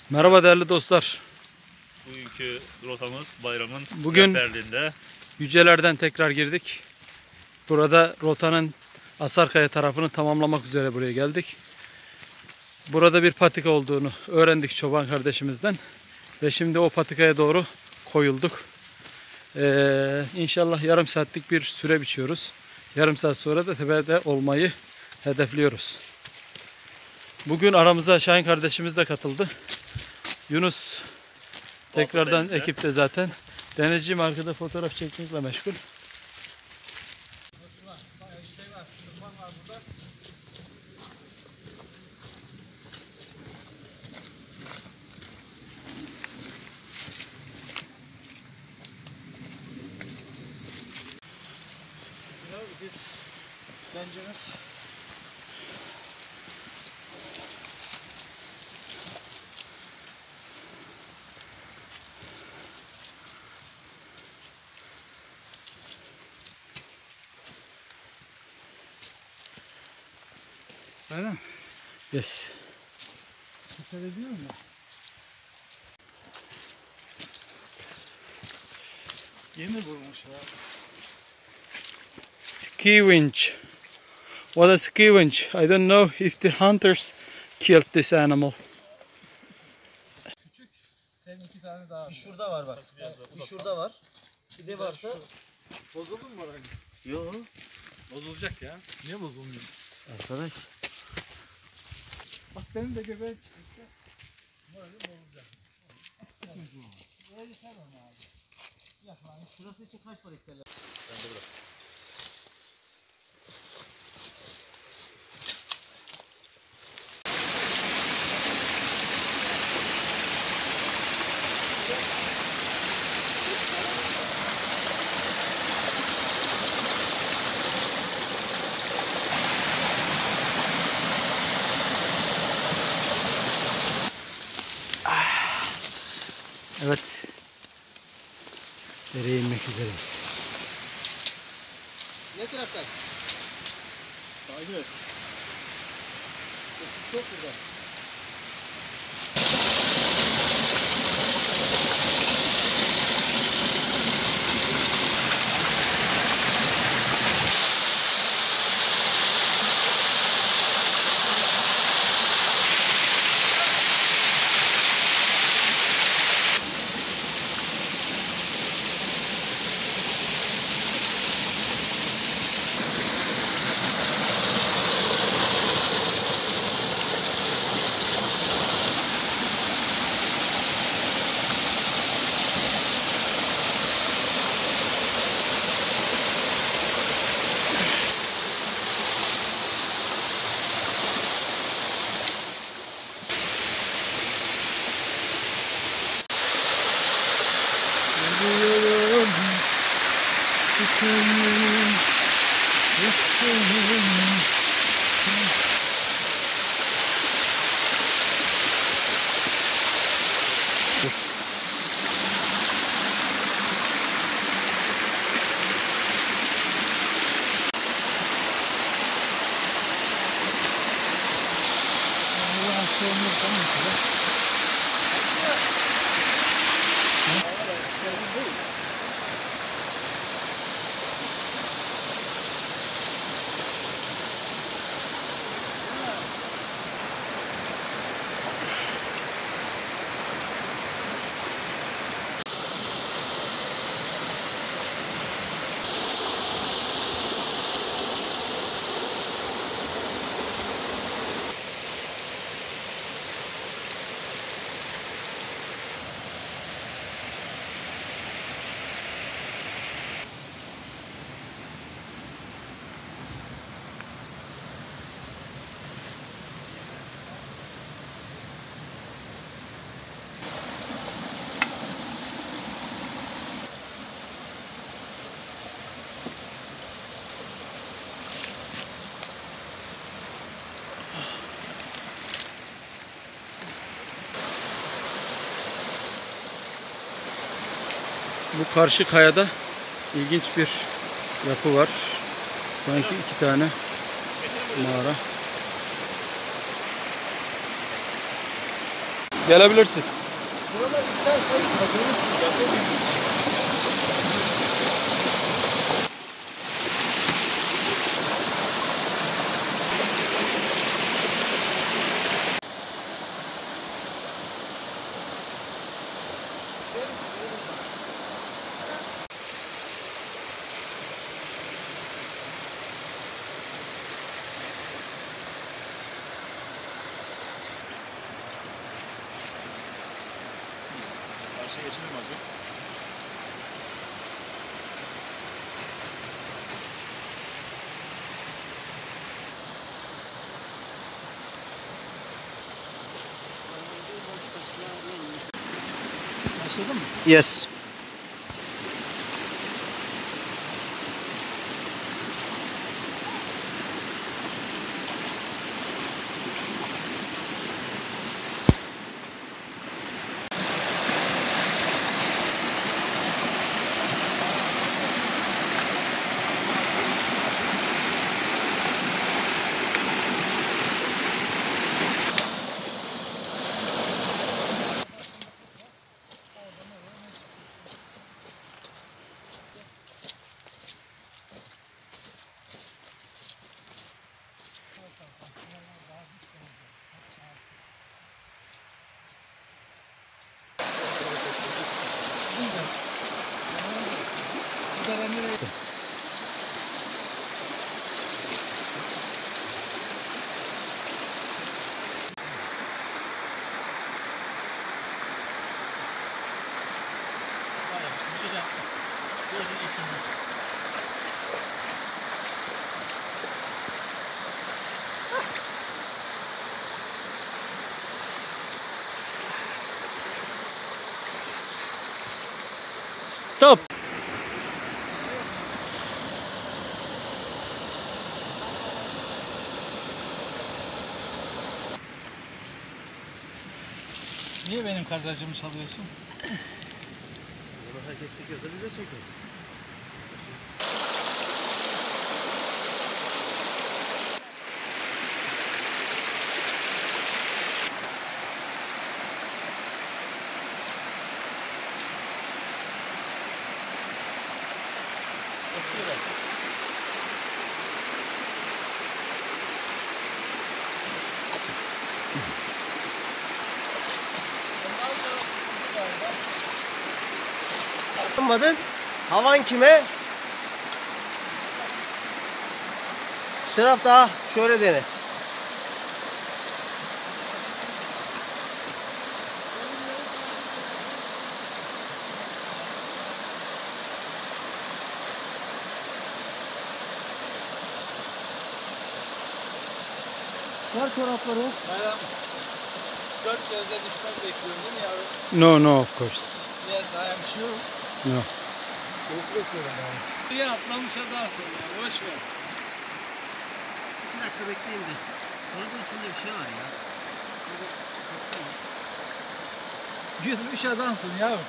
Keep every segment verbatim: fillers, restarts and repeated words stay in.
Merhaba değerli dostlar. Bugünkü rotamız bayramın Bugün rehberliğinde. Yüceler'den tekrar girdik. Burada rotanın Asarkaya tarafını tamamlamak üzere buraya geldik. Burada bir patika olduğunu öğrendik çoban kardeşimizden. Ve şimdi o patikaya doğru koyulduk. Ee, İnşallah yarım saatlik bir süre biçiyoruz. Yarım saat sonra da tepede olmayı hedefliyoruz. Bugün aramıza Şahin kardeşimiz de katıldı. Yunus tekrardan ekipte zaten. Denizciğim arkada fotoğraf çekmekle meşgul. Biz bencemiz Öyle mi? yes. Dikkat ediyor musun? Yeni vurmuş ya. Ski winch. What a ski winch. I don't know if the hunters killed this animal. Küçük. Senin iki tane daha. Bir şurada var bak. Bir şurada var. Bir de varsa. Bozuldu mu morali? Yok. Bozulacak ya. Niye bozulmuyor? Arkadaş. Bak benim de göbeğim çıkmıştı. Moralim bozulacak. Öyle tamam abi. Yapma. Şurası için kaç para isterler? Evet. Dereye inmek üzereyiz. Ne taraftan? Takip et. Çok güzel. Bu karşı kayada ilginç bir yapı var. Sanki iki tane mağara. Gelebilirsiniz. Şuralar istersen kazılmış yapıyor muyuz? Karşıya geçelim mi hacı? Başladın mı? Yes. Stop. Niye benim kadrajımı çalıyorsun? Bunu herkes çekiyorsa biz de çekiyoruz. Anlamadın? Havan kime? Şu taraf daha şöyle dene. Ver çorapları. Bayram. Dört gözle düşman bekliyorum değil mi yavrum? No, no, of course. Yes, I am sure. No. Çok bekliyorum yani. Buraya atlamış adamsın ya, boş ver. İki dakika bekleyin de. Çorabın içinde bir şey var ya. Yüzmüş adamsın yavrum.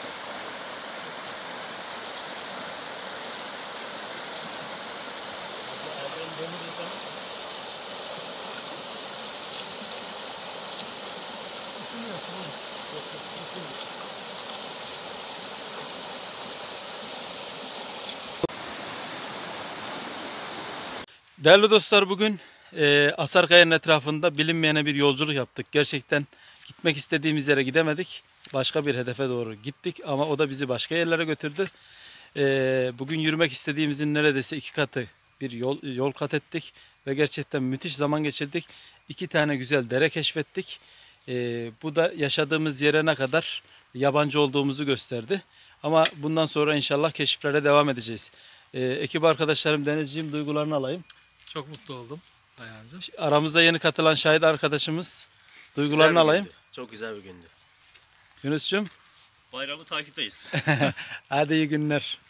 Değerli dostlar, bugün e, Asarkaya'nın etrafında bilinmeyene bir yolculuk yaptık. Gerçekten gitmek istediğimiz yere gidemedik. Başka bir hedefe doğru gittik ama o da bizi başka yerlere götürdü. E, bugün yürümek istediğimizin neredeyse iki katı bir yol, yol kat ettik. Ve gerçekten müthiş zaman geçirdik. İki tane güzel dere keşfettik. E, bu da yaşadığımız yere ne kadar yabancı olduğumuzu gösterdi. Ama bundan sonra inşallah keşiflere devam edeceğiz. E, ekip arkadaşlarım, Denizciğim, duygularını alayım. Çok mutlu oldum Ayhancığım. Aramıza yeni katılan Şahit arkadaşımız, duygularını Güzel bir alayım. gündü. Çok güzel bir gündü. Yunus'cum, Bayramı takipteyiz. hadi iyi günler.